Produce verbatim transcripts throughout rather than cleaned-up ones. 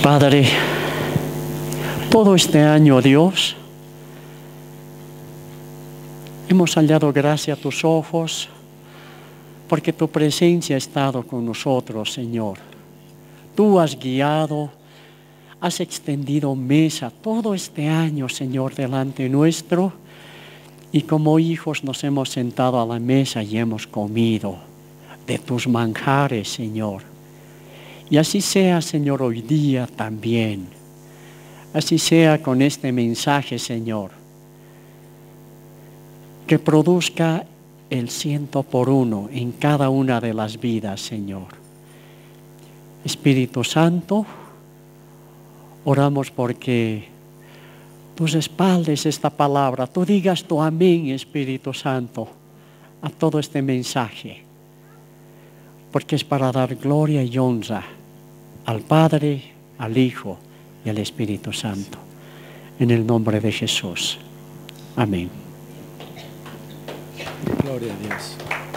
Padre, todo este año, Dios, hemos hallado gracia a tus ojos porque tu presencia ha estado con nosotros, Señor. Tú has guiado, has extendido mesa todo este año, Señor, delante nuestro, y como hijos nos hemos sentado a la mesa y hemos comido de tus manjares, Señor. Y así sea, Señor, hoy día también. Así sea con este mensaje, Señor, que produzca el ciento por uno en cada una de las vidas, Señor. Espíritu Santo, oramos porque tú respaldes esta palabra, tú digas tu amén, Espíritu Santo, a todo este mensaje, porque es para dar gloria y honra al Padre, al Hijo y al Espíritu Santo. En el nombre de Jesús. Amén. Gloria a Dios.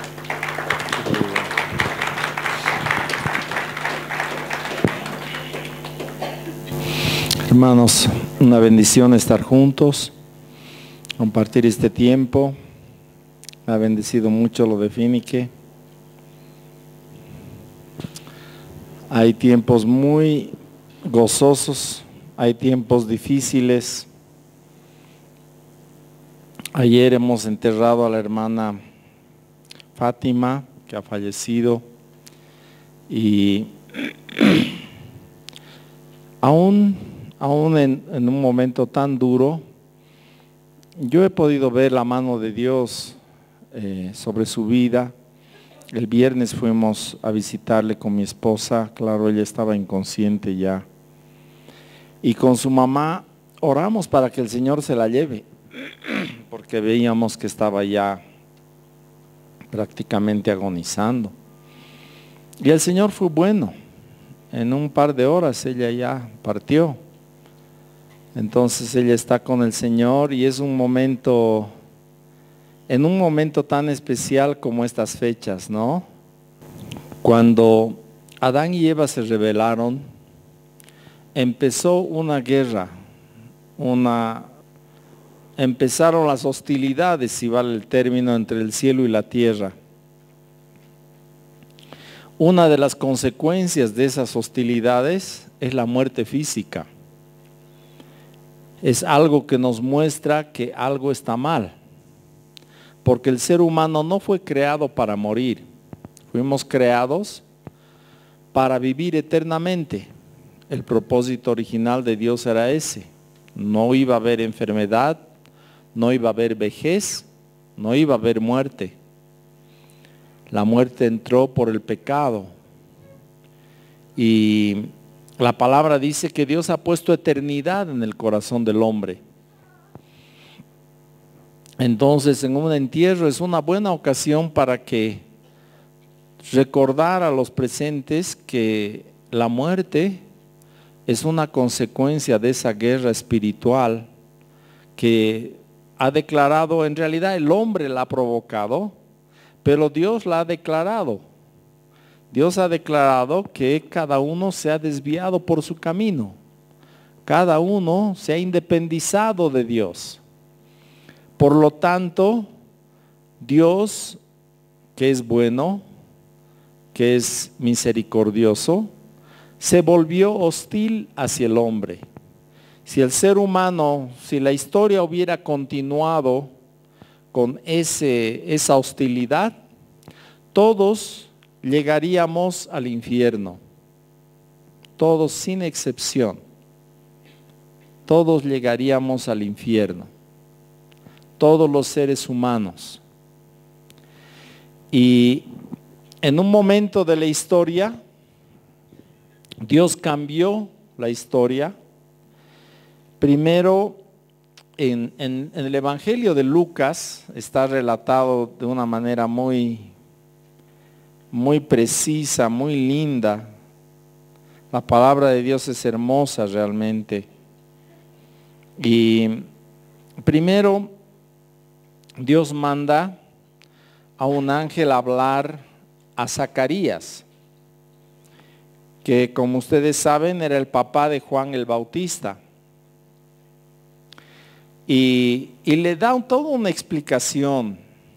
Hermanos, una bendición estar juntos, compartir este tiempo. Me ha bendecido mucho lo de Finique. Hay tiempos muy gozosos, hay tiempos difíciles. Ayer hemos enterrado a la hermana Fátima, que ha fallecido, y aún, aún en, en un momento tan duro, yo he podido ver la mano de Dios eh, sobre su vida. El viernes fuimos a visitarle con mi esposa, claro, ella estaba inconsciente ya, y con su mamá oramos para que el Señor se la lleve, porque veíamos que estaba ya prácticamente agonizando. Y el Señor fue bueno. En un par de horas ella ya partió. Entonces ella está con el Señor y es un momento, en un momento tan especial como estas fechas, ¿no? Cuando Adán y Eva se rebelaron, empezó una guerra, una empezaron las hostilidades, si vale el término, entre el cielo y la tierra. Una de las consecuencias de esas hostilidades es la muerte física. Es algo que nos muestra que algo está mal, porque el ser humano no fue creado para morir, fuimos creados para vivir eternamente. El propósito original de Dios era ese. No iba a haber enfermedad, no iba a haber vejez, no iba a haber muerte. La muerte entró por el pecado. Y la palabra dice que Dios ha puesto eternidad en el corazón del hombre. Entonces, en un entierro es una buena ocasión para que recordar a los presentes que la muerte es una consecuencia de esa guerra espiritual que ha declarado, en realidad el hombre la ha provocado, pero Dios la ha declarado. Dios ha declarado que cada uno se ha desviado por su camino. Cada uno se ha independizado de Dios. Por lo tanto, Dios, que es bueno, que es misericordioso, se volvió hostil hacia el hombre. Si el ser humano, si la historia hubiera continuado con ese, esa hostilidad, todos llegaríamos al infierno. Todos sin excepción. Todos llegaríamos al infierno. Todos los seres humanos. Y en un momento de la historia, Dios cambió la historia. Primero, en, en, en el Evangelio de Lucas está relatado de una manera muy, muy precisa, muy linda. La palabra de Dios es hermosa realmente. Y primero, Dios manda a un ángel a hablar a Zacarías. que como ustedes saben era el papá de Juan el Bautista. Y, y le da un, toda una explicación.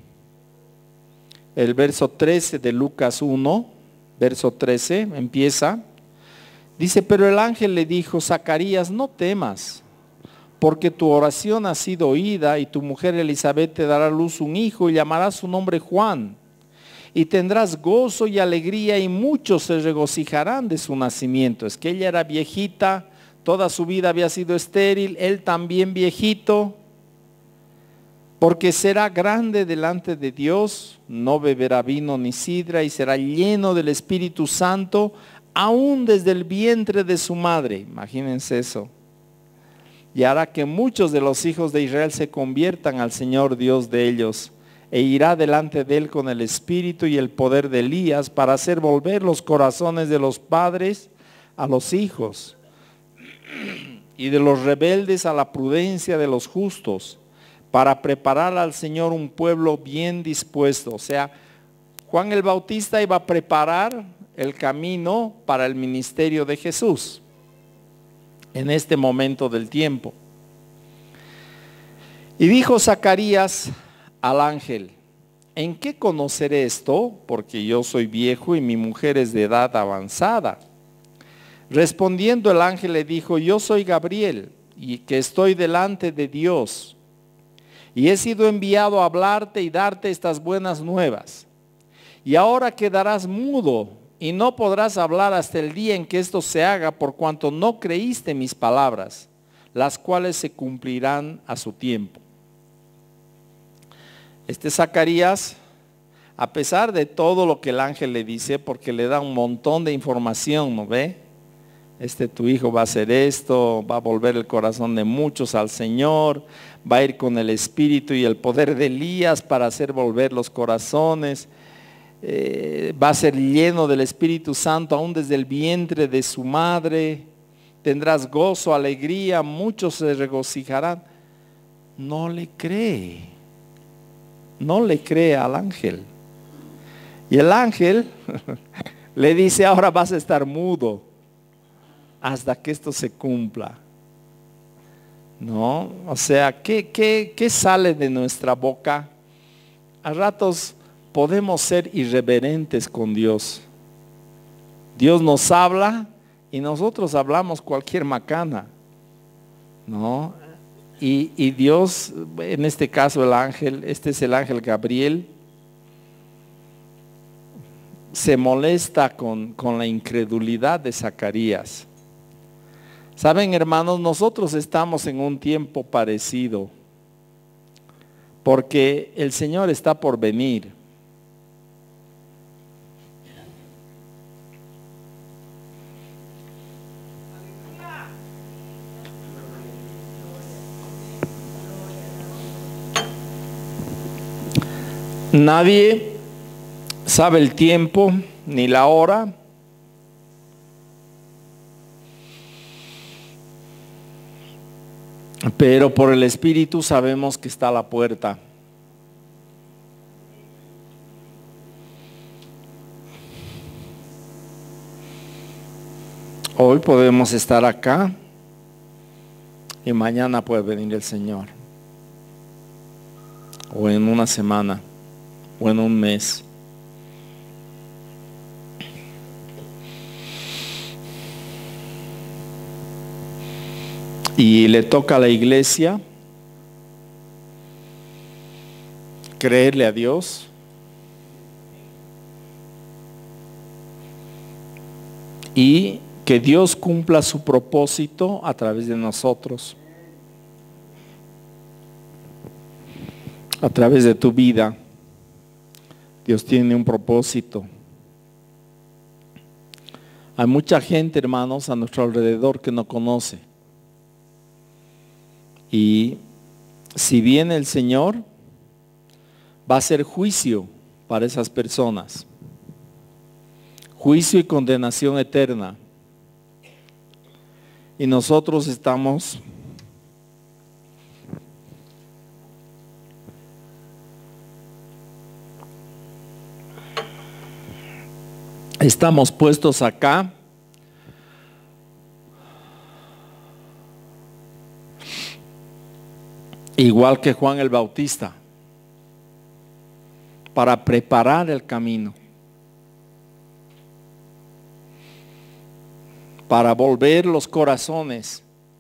El verso trece de Lucas uno, verso trece, empieza. Dice, pero el ángel le dijo, Zacarías, no temas, porque tu oración ha sido oída y tu mujer Elizabeth te dará a luz un hijo y llamarás su nombre Juan. Y tendrás gozo y alegría y muchos se regocijarán de su nacimiento. Es que ella era viejita, toda su vida había sido estéril, él también viejito. Porque será grande delante de Dios, no beberá vino ni sidra y será lleno del Espíritu Santo, aún desde el vientre de su madre. Imagínense eso. Y hará que muchos de los hijos de Israel se conviertan al Señor Dios de ellos. E irá delante de él con el espíritu y el poder de Elías para hacer volver los corazones de los padres a los hijos y de los rebeldes a la prudencia de los justos, para preparar al Señor un pueblo bien dispuesto. O sea, Juan el Bautista iba a preparar el camino para el ministerio de Jesús en este momento del tiempo. Y dijo Zacarías al ángel, ¿en qué conoceré esto? Porque yo soy viejo y mi mujer es de edad avanzada. Respondiendo el ángel le dijo, yo soy Gabriel y que estoy delante de Dios. Y he sido enviado a hablarte y darte estas buenas nuevas. Y ahora quedarás mudo y no podrás hablar hasta el día en que esto se haga, por cuanto no creíste mis palabras, las cuales se cumplirán a su tiempo. Este Zacarías, a pesar de todo lo que el ángel le dice, porque le da un montón de información, ¿no ve? Este tu hijo va a hacer esto, va a volver el corazón de muchos al Señor, va a ir con el espíritu y el poder de Elías para hacer volver los corazones, eh, va a ser lleno del Espíritu Santo aún desde el vientre de su madre, tendrás gozo, alegría, muchos se regocijarán. No le cree. No le cree al ángel. Y el ángel le dice, ahora vas a estar mudo hasta que esto se cumpla. ¿No? O sea, ¿qué, qué, qué sale de nuestra boca? A ratos podemos ser irreverentes con Dios. Dios nos habla y nosotros hablamos cualquier macana. ¿No? Y, y Dios, en este caso el ángel, este es el ángel Gabriel, se molesta con, con la incredulidad de Zacarías. Saben, hermanos, nosotros estamos en un tiempo parecido, porque el Señor está por venir. Nadie sabe el tiempo ni la hora. Pero por el Espíritu sabemos que está a la puerta. Hoy podemos estar acá y mañana puede venir el Señor. O en una semana. O en un mes. Y le toca a la iglesia creerle a Dios y que Dios cumpla su propósito a través de nosotros, a través de tu vida. Dios tiene un propósito. Hay mucha gente, hermanos, a nuestro alrededor que no conoce. Y si viene el Señor, va a ser juicio para esas personas. Juicio y condenación eterna. Y nosotros estamos estamos puestos acá igual que Juan el Bautista, para preparar el camino, para volver los corazones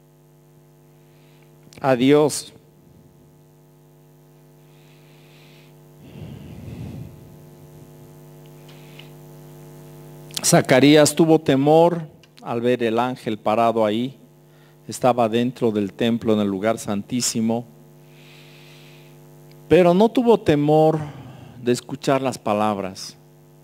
a Dios. Zacarías tuvo temor al ver el ángel parado ahí. Estaba dentro del templo, en el lugar santísimo, pero no tuvo temor de escuchar las palabras.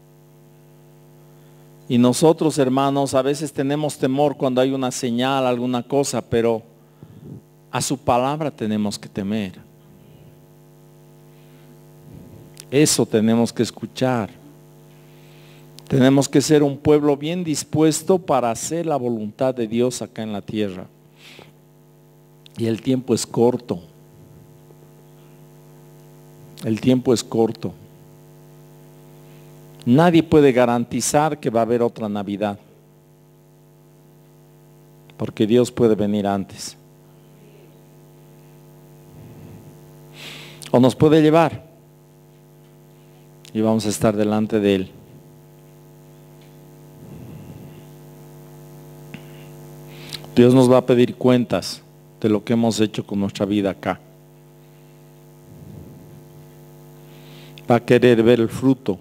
Y nosotros, hermanos, a veces tenemos temor cuando hay una señal, alguna cosa, pero a su palabra tenemos que temer. Eso tenemos que escuchar. Tenemos que ser un pueblo bien dispuesto para hacer la voluntad de Dios acá en la tierra. Y el tiempo es corto. El tiempo es corto. Nadie puede garantizar que va a haber otra Navidad, porque Dios puede venir antes. O nos puede llevar y vamos a estar delante de Él. Dios nos va a pedir cuentas de lo que hemos hecho con nuestra vida acá. Va a querer ver el fruto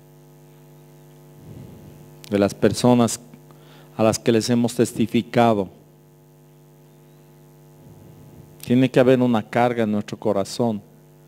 de las personas a las que les hemos testificado. Tiene que haber una carga en nuestro corazón.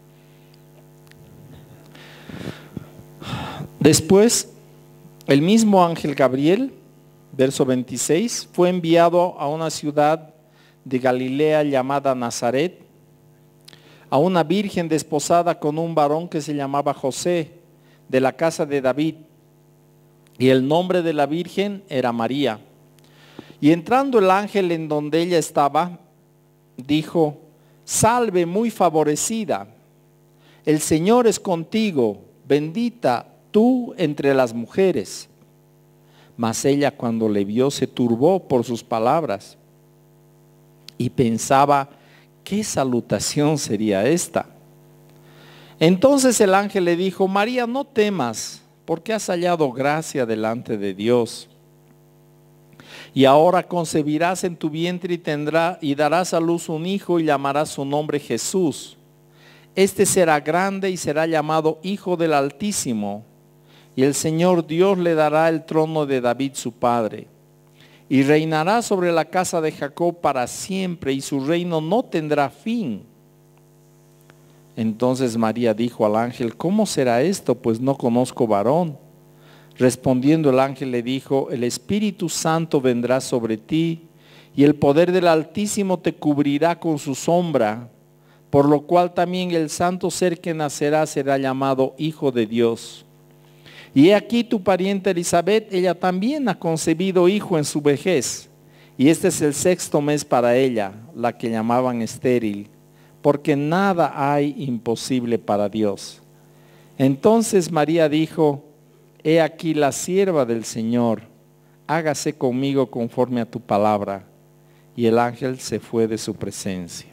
Después, el mismo ángel Gabriel, verso veintiséis, fue enviado a una ciudad de Galilea llamada Nazaret, a una virgen desposada con un varón que se llamaba José, de la casa de David, y el nombre de la virgen era María. Y entrando el ángel en donde ella estaba, dijo: salve muy favorecida, el Señor es contigo, bendita tú entre las mujeres. Mas ella, cuando le vio, se turbó por sus palabras y pensaba: ¿qué salutación sería esta? Entonces el ángel le dijo: María, no temas, porque has hallado gracia delante de Dios. Y ahora concebirás en tu vientre y tendrá y darás a luz un hijo y llamarás su nombre Jesús. Este será grande y será llamado Hijo del Altísimo. Y el Señor Dios le dará el trono de David su padre. Y reinará sobre la casa de Jacob para siempre, y su reino no tendrá fin. Entonces María dijo al ángel: ¿cómo será esto? Pues no conozco varón. Respondiendo el ángel le dijo: el Espíritu Santo vendrá sobre ti, y el poder del Altísimo te cubrirá con su sombra, por lo cual también el santo ser que nacerá será llamado Hijo de Dios. Y he aquí tu pariente Elizabeth, ella también ha concebido hijo en su vejez, y este es el sexto mes para ella, la que llamaban estéril, porque nada hay imposible para Dios. Entonces María dijo: he aquí la sierva del Señor, hágase conmigo conforme a tu palabra. Y el ángel se fue de su presencia.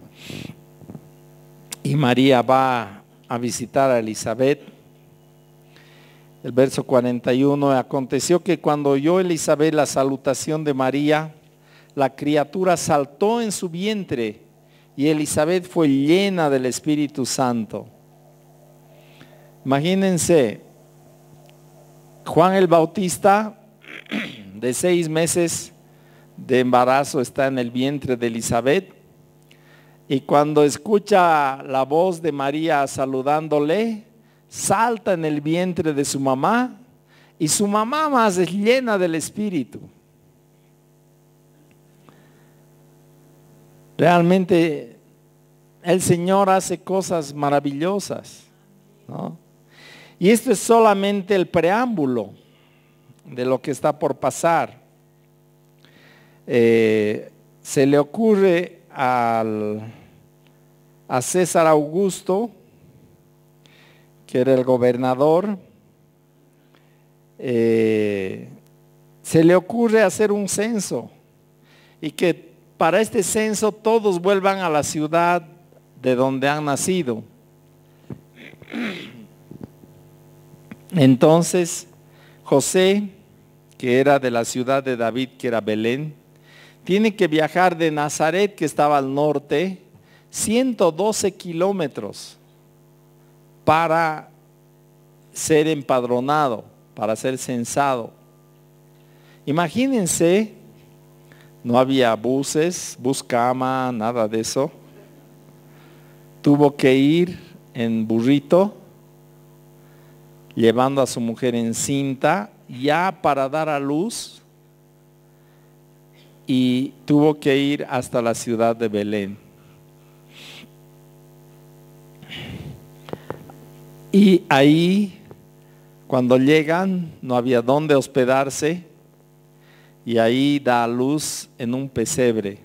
Y María va a visitar a Elizabeth. El verso cuarenta y uno, aconteció que cuando oyó Elizabeth la salutación de María, la criatura saltó en su vientre, y Elizabeth fue llena del Espíritu Santo. Imagínense, Juan el Bautista, de seis meses de embarazo, está en el vientre de Elizabeth, y cuando escucha la voz de María saludándole, salta en el vientre de su mamá, y su mamá más es llena del Espíritu. Realmente el Señor hace cosas maravillosas, ¿no? Y esto es solamente el preámbulo de lo que está por pasar. Eh, se le ocurre al, a César Augusto, que era el gobernador, eh, se le ocurre hacer un censo, y que para este censo todos vuelvan a la ciudad de donde han nacido. Entonces José, que era de la ciudad de David, que era Belén, tiene que viajar de Nazaret, que estaba al norte, ciento doce kilómetros para ser empadronado, para ser censado. Imagínense, no había buses, bus cama, nada de eso. Tuvo que ir en burrito, llevando a su mujer encinta, ya para dar a luz, y tuvo que ir hasta la ciudad de Belén. Y ahí, cuando llegan, no había dónde hospedarse, y ahí da a luz en un pesebre.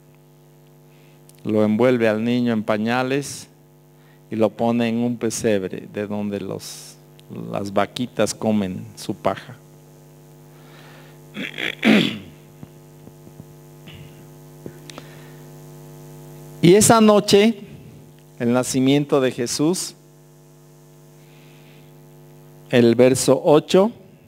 Lo envuelve al niño en pañales y lo pone en un pesebre, de donde los, las vaquitas comen su paja. Y esa noche, el nacimiento de Jesús, el verso ocho,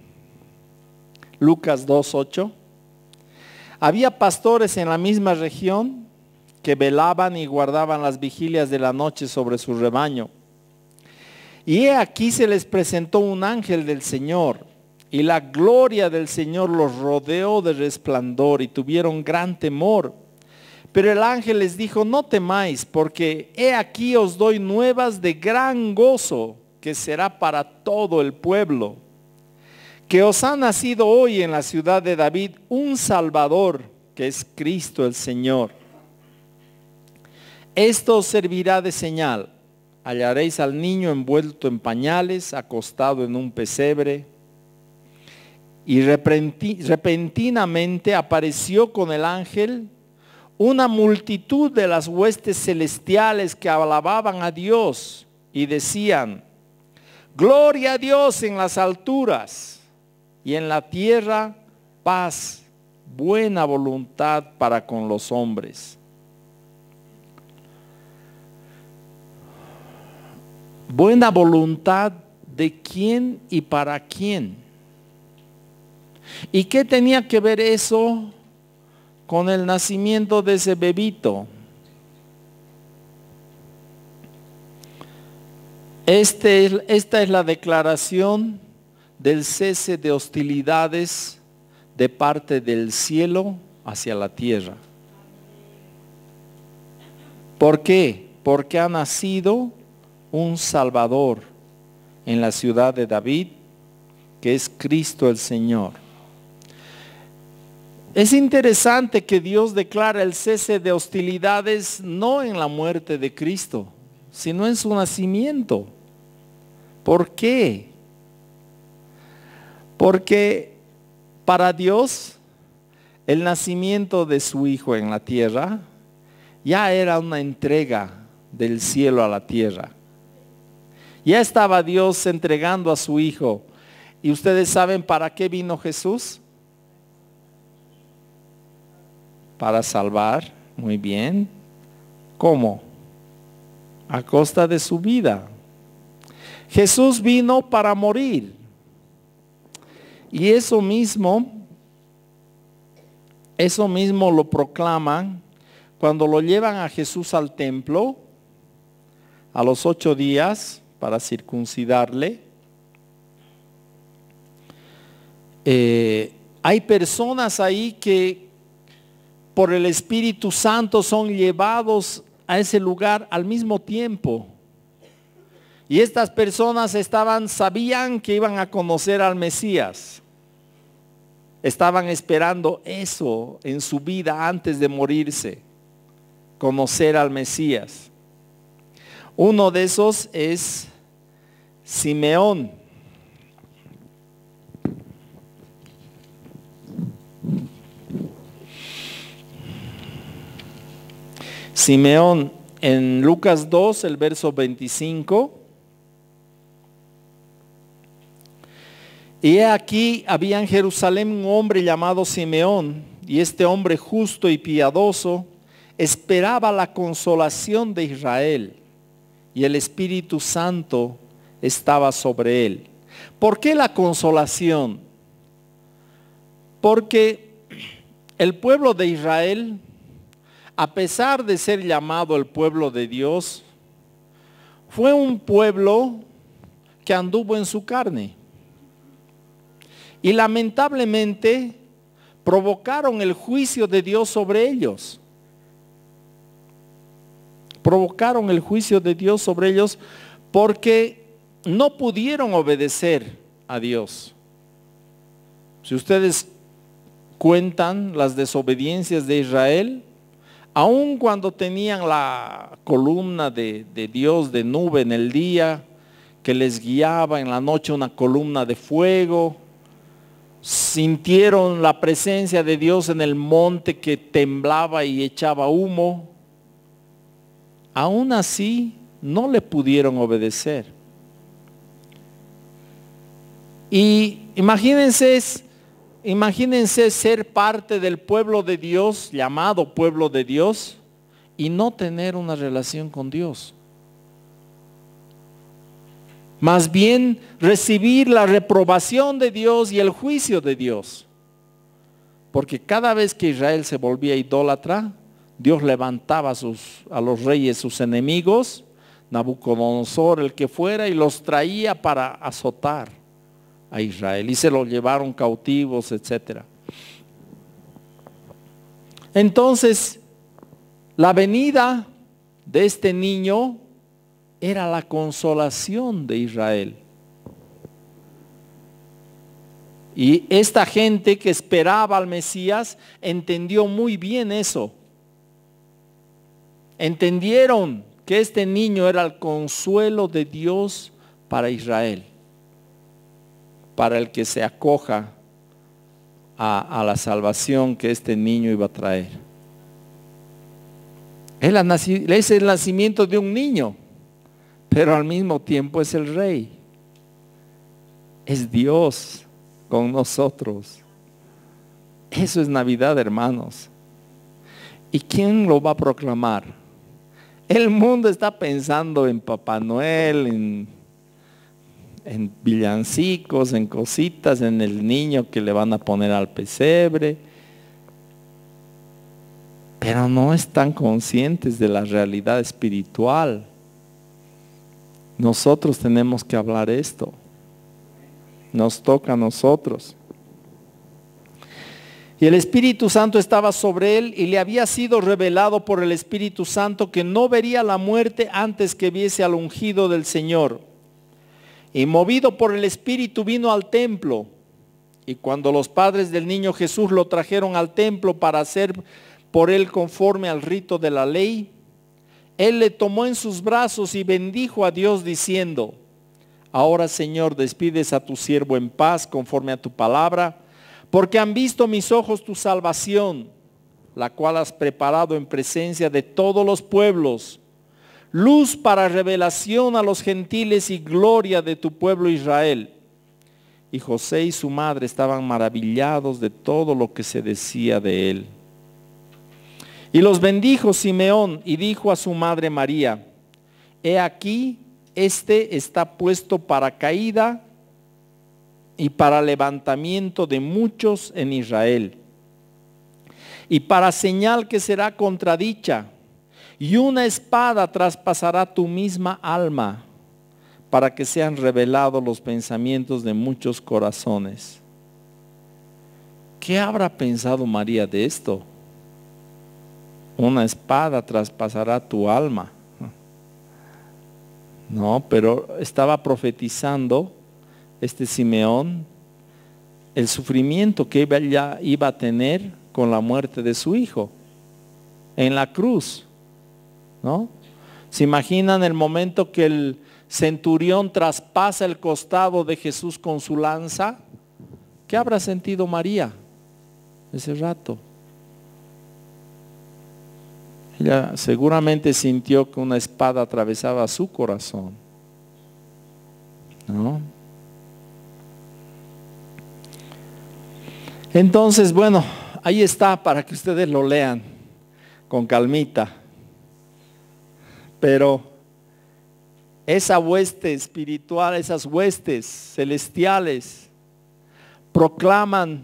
Lucas dos, ocho, había pastores en la misma región que velaban y guardaban las vigilias de la noche sobre su rebaño. Y he aquí se les presentó un ángel del Señor, y la gloria del Señor los rodeó de resplandor, y tuvieron gran temor. Pero el ángel les dijo: no temáis, porque he aquí os doy nuevas de gran gozo, que será para todo el pueblo, que os ha nacido hoy en la ciudad de David un Salvador, que es Cristo el Señor. Esto os servirá de señal: hallaréis al niño envuelto en pañales, acostado en un pesebre. Y repentinamente apareció con el ángel una multitud de las huestes celestiales que alababan a Dios y decían: gloria a Dios en las alturas, y en la tierra paz, buena voluntad para con los hombres. Buena voluntad, ¿de quién y para quién? ¿Y qué tenía que ver eso con el nacimiento de ese bebito? Este, esta es la declaración del cese de hostilidades de parte del cielo hacia la tierra. ¿Por qué? Porque ha nacido un Salvador en la ciudad de David, que es Cristo el Señor. Es interesante que Dios declara el cese de hostilidades no en la muerte de Cristo, sino en su nacimiento. ¿Por qué? Porque para Dios el nacimiento de su Hijo en la tierra ya era una entrega del cielo a la tierra. Ya estaba Dios entregando a su Hijo. ¿Y ustedes saben para qué vino Jesús? Para salvar. Muy bien. ¿Cómo? A costa de su vida. Jesús vino para morir. Y eso mismo, eso mismo lo proclaman cuando lo llevan a Jesús al templo a los ocho días para circuncidarle. Eh, hay personas ahí que por el Espíritu Santo son llevados a ese lugar al mismo tiempo. Y estas personas estaban, sabían que iban a conocer al Mesías. Estaban esperando eso en su vida antes de morirse, conocer al Mesías. Uno de esos es Simeón. Simeón, en Lucas dos, el verso veinticinco. Y he aquí había en Jerusalén un hombre llamado Simeón, y este hombre justo y piadoso esperaba la consolación de Israel y el Espíritu Santo estaba sobre él. ¿Por qué la consolación? Porque el pueblo de Israel, a pesar de ser llamado el pueblo de Dios, fue un pueblo que anduvo en su carne. Y lamentablemente provocaron el juicio de Dios sobre ellos. Provocaron el juicio de Dios sobre ellos porque no pudieron obedecer a Dios. Si ustedes cuentan las desobediencias de Israel, aun cuando tenían la columna de, de Dios de nube en el día, que les guiaba, en la noche una columna de fuego, sintieron la presencia de Dios en el monte que temblaba y echaba humo, aún así no le pudieron obedecer. Y imagínense, imagínense ser parte del pueblo de Dios, llamado pueblo de Dios, y no tener una relación con Dios. Más bien recibir la reprobación de Dios y el juicio de Dios. Porque cada vez que Israel se volvía idólatra, Dios levantaba a, sus, a los reyes, sus enemigos, Nabucodonosor, el que fuera, y los traía para azotar a Israel. Y se los llevaron cautivos, etcétera. Entonces, la venida de este niño era la consolación de Israel. Y esta gente que esperaba al Mesías entendió muy bien eso. Entendieron que este niño era el consuelo de Dios para Israel, para el que se acoja a, a la salvación que este niño iba a traer. Es el nacimiento de un niño, pero al mismo tiempo es el rey. Es Dios con nosotros. Eso es Navidad, hermanos. ¿Y quién lo va a proclamar? El mundo está pensando en Papá Noel, en, en villancicos, en cositas, en el niño que le van a poner al pesebre, pero no están conscientes de la realidad espiritual. Nosotros tenemos que hablar esto. Nos toca a nosotros. Y el Espíritu Santo estaba sobre él y le había sido revelado por el Espíritu Santo que no vería la muerte antes que viese al ungido del Señor. Y movido por el Espíritu vino al templo. Y cuando los padres del niño Jesús lo trajeron al templo para hacer por él conforme al rito de la ley, él le tomó en sus brazos y bendijo a Dios diciendo: ahora, Señor, despides a tu siervo en paz conforme a tu palabra, porque han visto mis ojos tu salvación, la cual has preparado en presencia de todos los pueblos, luz para revelación a los gentiles y gloria de tu pueblo Israel. Y José y su madre estaban maravillados de todo lo que se decía de él. Y los bendijo Simeón y dijo a su madre María: he aquí, este está puesto para caída y para levantamiento de muchos en Israel, y para señal que será contradicha, y una espada traspasará tu misma alma, para que sean revelados los pensamientos de muchos corazones. ¿Qué habrá pensado María de esto? Una espada traspasará tu alma. No, pero estaba profetizando este Simeón el sufrimiento que ella iba a tener con la muerte de su hijo en la cruz, ¿no? ¿Se imaginan el momento que el centurión traspasa el costado de Jesús con su lanza? ¿Qué habrá sentido María ese rato? Ella seguramente sintió que una espada atravesaba su corazón, ¿no? Entonces, bueno, ahí está para que ustedes lo lean. con calmita. Pero esa hueste espiritual, esas huestes celestiales proclaman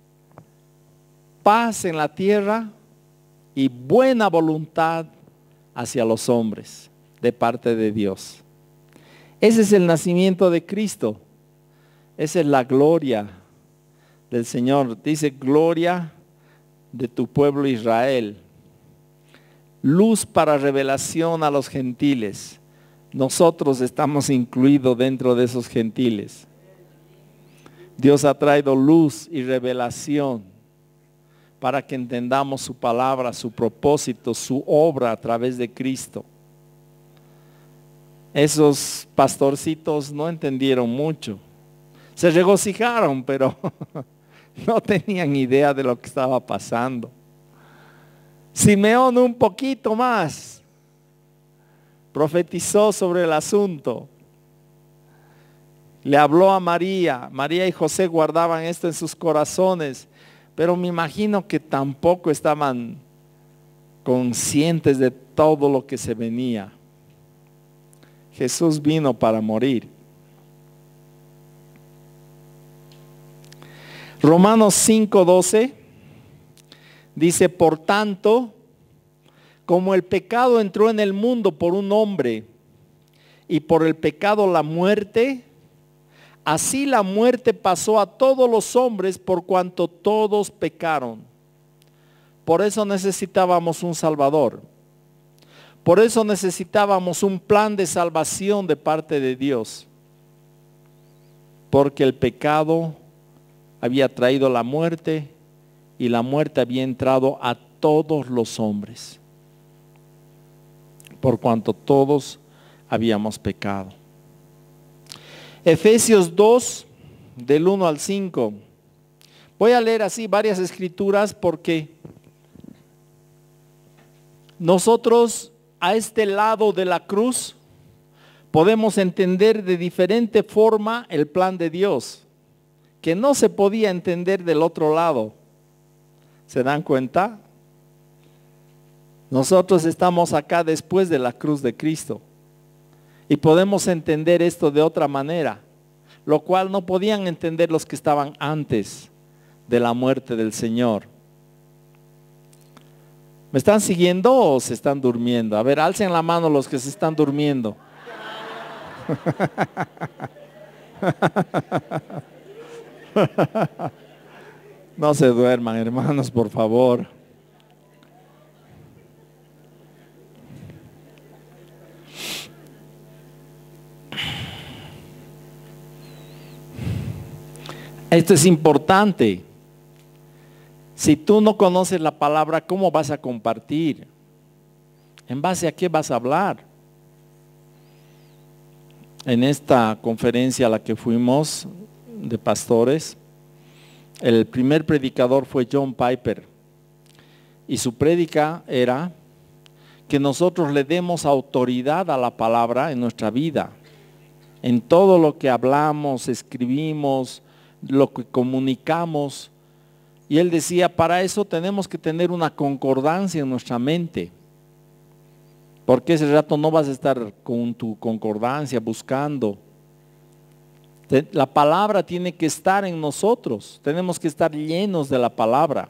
paz en la tierra y buena voluntad hacia los hombres de parte de Dios. Ese es el nacimiento de Cristo. Esa es la gloria del Señor. Dice gloria de tu pueblo Israel. Luz para revelación a los gentiles. Nosotros estamos incluidos dentro de esos gentiles. Dios ha traído luz y revelación para que entendamos su palabra, su propósito, su obra a través de Cristo. Esos pastorcitos no entendieron mucho. Se regocijaron, pero no tenían idea de lo que estaba pasando. Simeón un poquito más profetizó sobre el asunto. Le habló a María. María y José guardaban esto en sus corazones, pero me imagino que tampoco estaban conscientes de todo lo que se venía. Jesús vino para morir. Romanos cinco doce dice, por tanto, como el pecado entró en el mundo por un hombre, y por el pecado la muerte, así la muerte pasó a todos los hombres por cuanto todos pecaron. Por eso necesitábamos un Salvador. Por eso necesitábamos un plan de salvación de parte de Dios. Porque el pecado había traído la muerte y la muerte había entrado a todos los hombres. Por cuanto todos habíamos pecado. Efesios dos, del uno al cinco. Voy a leer así varias escrituras porque nosotros a este lado de la cruz podemos entender de diferente forma el plan de Dios, que no se podía entender del otro lado. ¿Se dan cuenta? Nosotros estamos acá después de la cruz de Cristo y podemos entender esto de otra manera, lo cual no podían entender los que estaban antes de la muerte del Señor. ¿Me están siguiendo o se están durmiendo? A ver, alcen la mano los que se están durmiendo. No se duerman, hermanos, por favor. Esto es importante. Si tú no conoces la palabra, ¿cómo vas a compartir? ¿En base a qué vas a hablar? En esta conferencia a la que fuimos de pastores, el primer predicador fue John Piper. Y su prédica era que nosotros le demos autoridad a la palabra en nuestra vida. En todo lo que hablamos, escribimos, lo que comunicamos. Y él decía, para eso tenemos que tener una concordancia en nuestra mente. Porque ese rato no vas a estar con tu concordancia buscando. La palabra tiene que estar en nosotros. Tenemos que estar llenos de la palabra.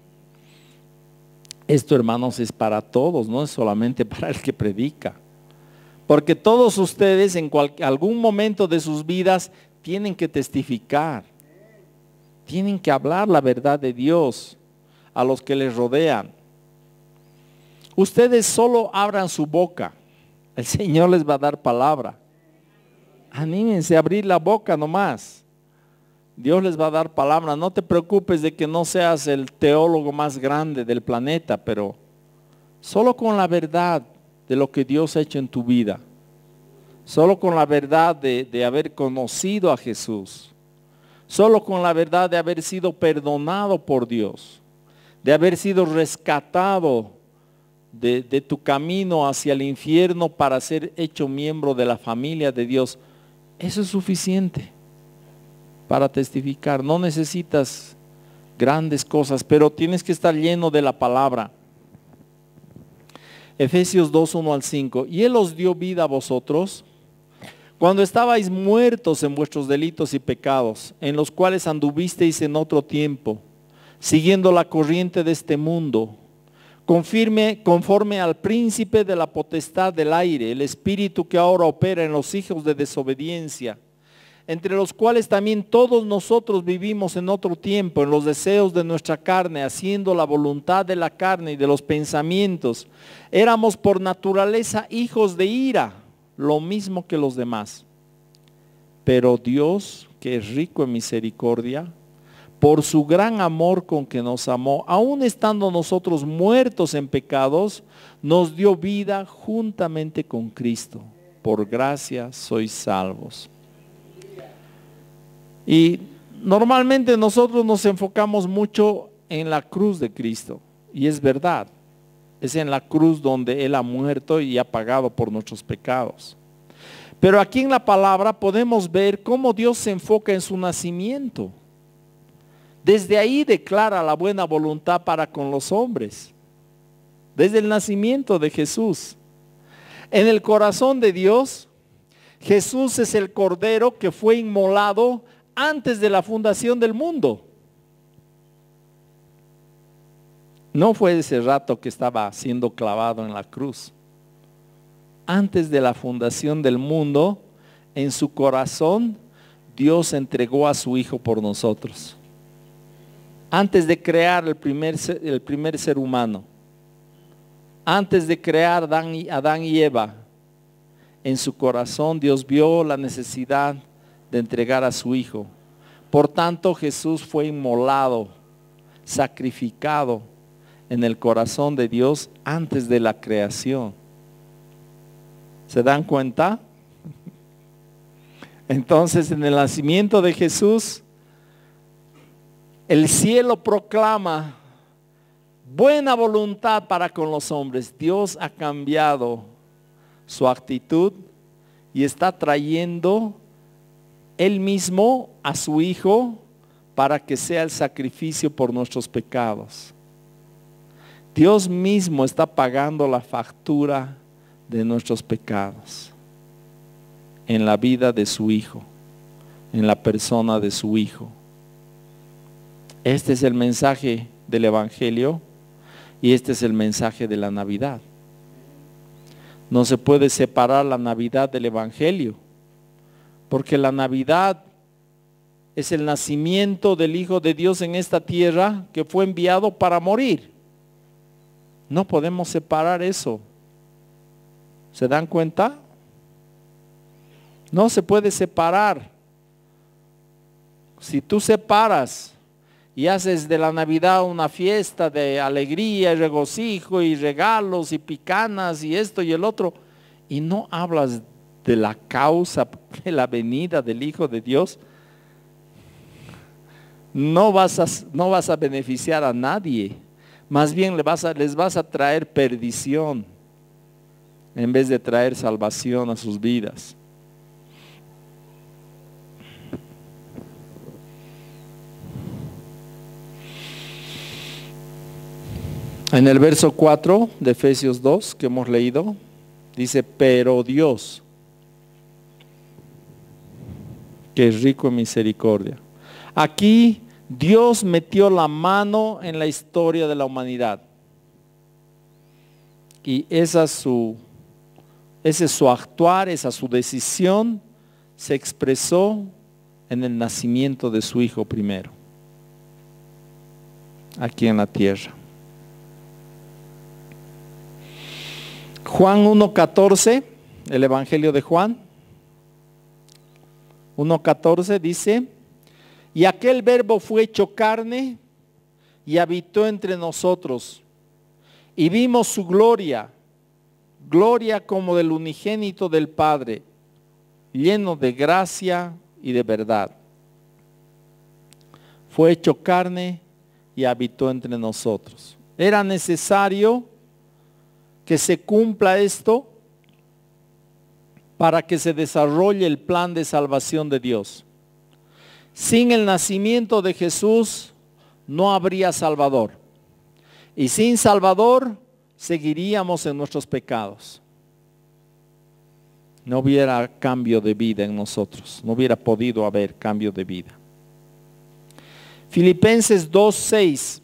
Esto, hermanos, es para todos, no es solamente para el que predica. Porque todos ustedes en cual, algún momento de sus vidas tienen que testificar. Tienen que hablar la verdad de Dios a los que les rodean. Ustedes solo abran su boca. El Señor les va a dar palabra. Anímense a abrir la boca nomás. Dios les va a dar palabra. No te preocupes de que no seas el teólogo más grande del planeta, pero solo con la verdad de lo que Dios ha hecho en tu vida. Solo con la verdad de, de haber conocido a Jesús. Solo con la verdad de haber sido perdonado por Dios, de haber sido rescatado de, de tu camino hacia el infierno para ser hecho miembro de la familia de Dios. Eso es suficiente para testificar. No necesitas grandes cosas, pero tienes que estar lleno de la palabra. Efesios dos, uno al cinco. Y Él os dio vida a vosotros cuando estabais muertos en vuestros delitos y pecados, en los cuales anduvisteis en otro tiempo, siguiendo la corriente de este mundo, conforme, conforme al príncipe de la potestad del aire, el espíritu que ahora opera en los hijos de desobediencia, entre los cuales también todos nosotros vivimos en otro tiempo, en los deseos de nuestra carne, haciendo la voluntad de la carne y de los pensamientos. Éramos por naturaleza hijos de ira, lo mismo que los demás. Pero Dios, que es rico en misericordia, por su gran amor con que nos amó, aun estando nosotros muertos en pecados, nos dio vida juntamente con Cristo. Por gracia sois salvos. Y normalmente nosotros nos enfocamos mucho en la cruz de Cristo. Y es verdad. Es en la cruz donde Él ha muerto y ha pagado por nuestros pecados. Pero aquí en la palabra podemos ver cómo Dios se enfoca en su nacimiento. Desde ahí declara la buena voluntad para con los hombres. Desde el nacimiento de Jesús. En el corazón de Dios, Jesús es el Cordero que fue inmolado antes de la fundación del mundo. No fue ese rato que estaba siendo clavado en la cruz. Antes de la fundación del mundo, en su corazón, Dios entregó a su Hijo por nosotros. Antes de crear el primer ser, el primer ser humano, antes de crear Adán y, Adán y Eva, en su corazón Dios vio la necesidad de entregar a su Hijo. Por tanto, Jesús fue inmolado, sacrificado en el corazón de Dios antes de la creación. ¿Se dan cuenta? Entonces, en el nacimiento de Jesús, el cielo proclama buena voluntad para con los hombres. Dios ha cambiado su actitud y está trayendo Él mismo a su Hijo para que sea el sacrificio por nuestros pecados. Dios mismo está pagando la factura de nuestros pecados en la vida de su Hijo, en la persona de su Hijo. Este es el mensaje del Evangelio y este es el mensaje de la Navidad. No se puede separar la Navidad del Evangelio, porque la Navidad es el nacimiento del Hijo de Dios en esta tierra que fue enviado para morir. No podemos separar eso. ¿Se dan cuenta? No se puede separar. Si tú separas y haces de la Navidad una fiesta de alegría y regocijo y regalos y picanas y esto y el otro, y no hablas de la causa de la venida del Hijo de Dios, no vas a, no vas a beneficiar a nadie. Más bien les vas a, les vas a traer perdición en vez de traer salvación a sus vidas. En el verso cuatro de Efesios dos que hemos leído, dice, pero Dios, que es rico en misericordia. Aquí Dios metió la mano en la historia de la humanidad. Y esa su, ese su actuar, esa su decisión, se expresó en el nacimiento de su Hijo primero, aquí en la tierra. Juan uno catorce, el Evangelio de Juan, uno catorce dice, y aquel verbo fue hecho carne y habitó entre nosotros, y vimos su gloria, gloria como del unigénito del Padre, lleno de gracia y de verdad. Fue hecho carne y habitó entre nosotros. Era necesario que se cumpla esto para que se desarrolle el plan de salvación de Dios. Sin el nacimiento de Jesús no habría Salvador. Y sin Salvador seguiríamos en nuestros pecados. No hubiera cambio de vida en nosotros, no hubiera podido haber cambio de vida. Filipenses dos, seis.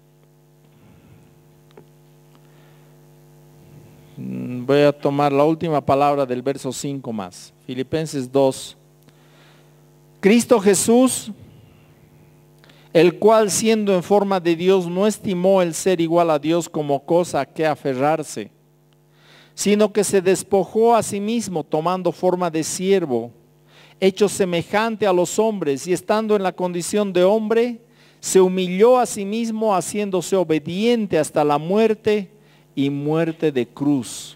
Voy a tomar la última palabra del verso cinco más. Filipenses dos. Cristo Jesús, el cual siendo en forma de Dios no estimó el ser igual a Dios como cosa a que aferrarse, sino que se despojó a sí mismo tomando forma de siervo, hecho semejante a los hombres, y estando en la condición de hombre, se humilló a sí mismo haciéndose obediente hasta la muerte y muerte de cruz.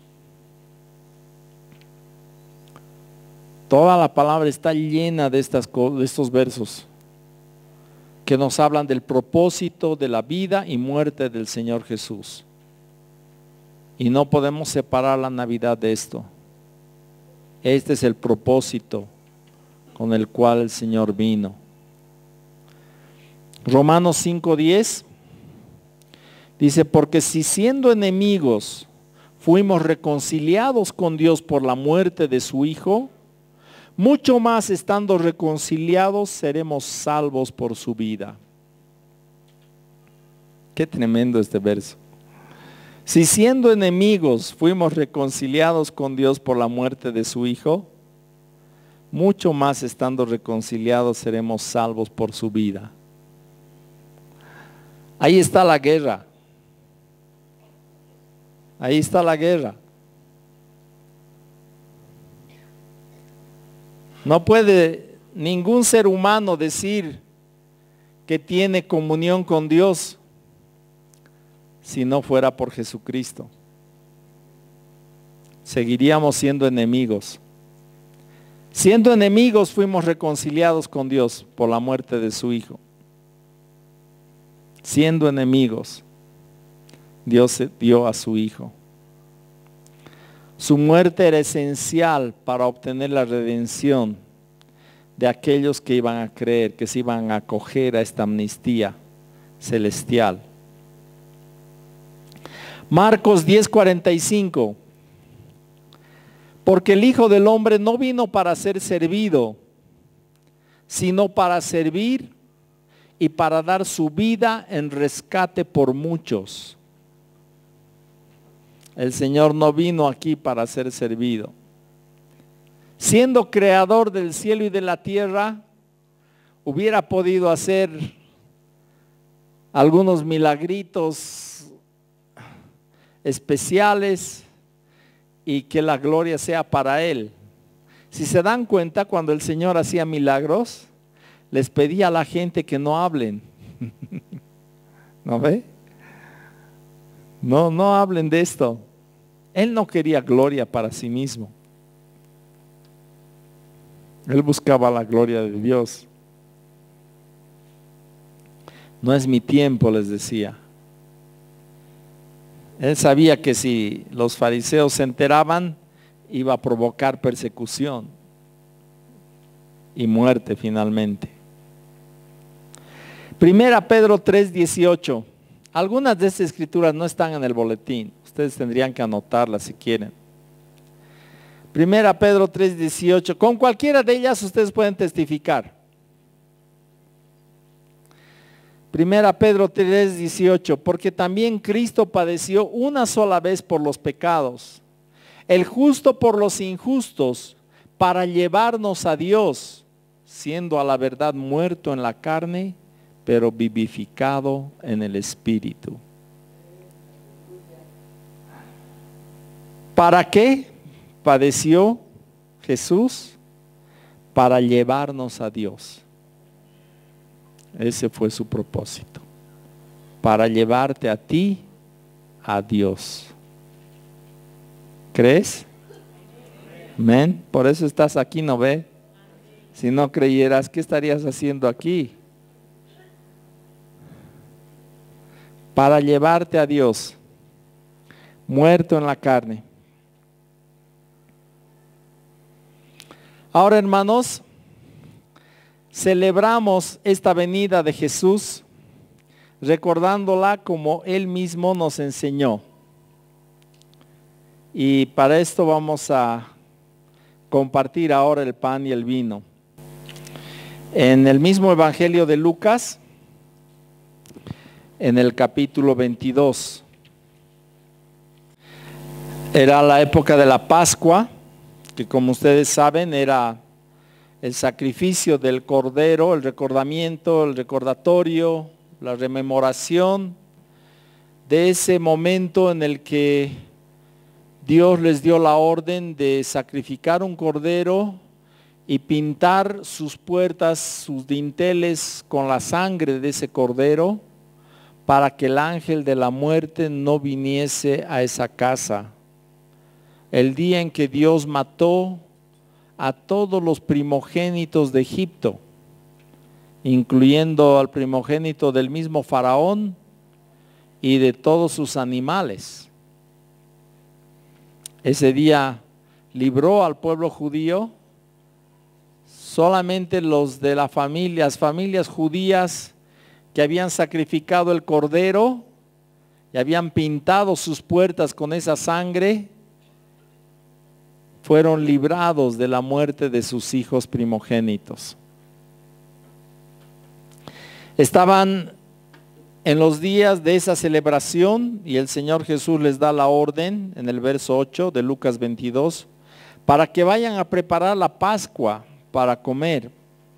Toda la palabra está llena de, estas, de estos versos que nos hablan del propósito de la vida y muerte del Señor Jesús. Y no podemos separar la Navidad de esto. Este es el propósito con el cual el Señor vino. Romanos cinco diez dice, porque si siendo enemigos fuimos reconciliados con Dios por la muerte de su Hijo, mucho más estando reconciliados seremos salvos por su vida. Qué tremendo este verso. Si siendo enemigos fuimos reconciliados con Dios por la muerte de su Hijo, mucho más estando reconciliados seremos salvos por su vida. Ahí está la guerra. Ahí está la guerra. No puede ningún ser humano decir que tiene comunión con Dios si no fuera por Jesucristo. Seguiríamos siendo enemigos. Siendo enemigos fuimos reconciliados con Dios por la muerte de su Hijo. Siendo enemigos, Dios dio a su Hijo. Su muerte era esencial para obtener la redención de aquellos que iban a creer, que se iban a acoger a esta amnistía celestial. Marcos diez cuarenta y cinco. Porque el Hijo del Hombre no vino para ser servido, sino para servir y para dar su vida en rescate por muchos. El Señor no vino aquí para ser servido. Siendo creador del cielo y de la tierra, hubiera podido hacer algunos milagritos especiales y que la gloria sea para Él. Si se dan cuenta, cuando el Señor hacía milagros, les pedía a la gente que no hablen. ¿No ve? No, no hablen de esto. Él no quería gloria para sí mismo. Él buscaba la gloria de Dios. No es mi tiempo, les decía. Él sabía que si los fariseos se enteraban, iba a provocar persecución y muerte finalmente. Primera Pedro tres dieciocho. Algunas de estas escrituras no están en el boletín. Ustedes tendrían que anotarlas si quieren. Primera Pedro tres dieciocho. Con cualquiera de ellas ustedes pueden testificar. Primera Pedro tres dieciocho. Porque también Cristo padeció una sola vez por los pecados, el justo por los injustos, para llevarnos a Dios, siendo a la verdad muerto en la carne, pero vivificado en el Espíritu. ¿Para qué padeció Jesús? Para llevarnos a Dios. Ese fue su propósito. Para llevarte a ti, a Dios. ¿Crees? Amén. Por eso estás aquí, ¿no ve? Si no creyeras, ¿qué estarías haciendo aquí? Para llevarte a Dios, muerto en la carne. Ahora, hermanos, celebramos esta venida de Jesús recordándola como Él mismo nos enseñó. Y para esto vamos a compartir ahora el pan y el vino. En el mismo Evangelio de Lucas, en el capítulo veintidós, era la época de la Pascua, que como ustedes saben era el sacrificio del cordero, el recordamiento, el recordatorio, la rememoración de ese momento en el que Dios les dio la orden de sacrificar un cordero y pintar sus puertas, sus dinteles con la sangre de ese cordero, para que el ángel de la muerte no viniese a esa casa. El día en que Dios mató a todos los primogénitos de Egipto, incluyendo al primogénito del mismo faraón y de todos sus animales. Ese día libró al pueblo judío. Solamente los de las familias, familias judías que habían sacrificado el cordero y habían pintado sus puertas con esa sangre, fueron librados de la muerte de sus hijos primogénitos. Estaban en los días de esa celebración y el Señor Jesús les da la orden en el verso ocho de Lucas veintidós para que vayan a preparar la Pascua para comer.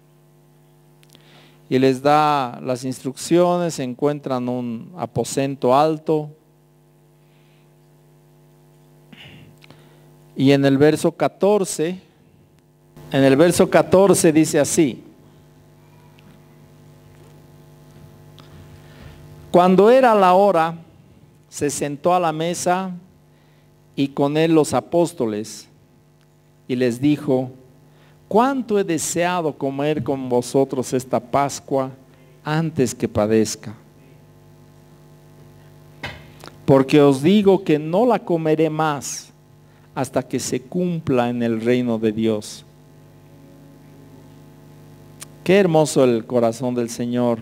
Y les da las instrucciones, encuentran un aposento alto. Y en el verso catorce, en el verso catorce dice así: cuando era la hora, se sentó a la mesa y con él los apóstoles, y les dijo: cuánto he deseado comer con vosotros esta Pascua antes que padezca. Porque os digo que no la comeré más hasta que se cumpla en el reino de Dios. Qué hermoso el corazón del Señor.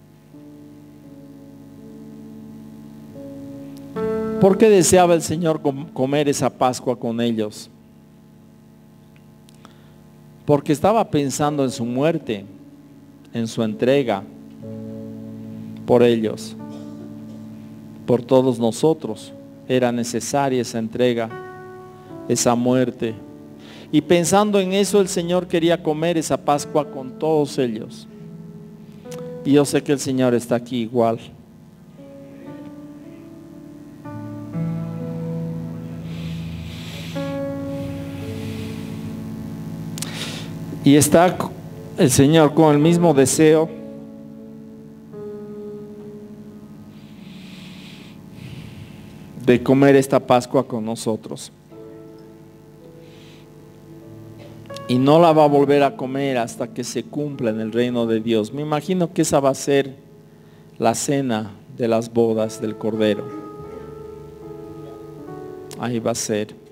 ¿Por qué deseaba el Señor comer esa Pascua con ellos? Porque estaba pensando en su muerte, en su entrega por ellos, por todos nosotros. Era necesaria esa entrega, esa muerte. Y pensando en eso, el Señor quería comer esa Pascua con todos ellos. Y yo sé que el Señor está aquí igual. Y está el Señor con el mismo deseo de comer esta Pascua con nosotros. Y no la va a volver a comer hasta que se cumpla en el reino de Dios. Me imagino que esa va a ser la cena de las bodas del Cordero. Ahí va a ser.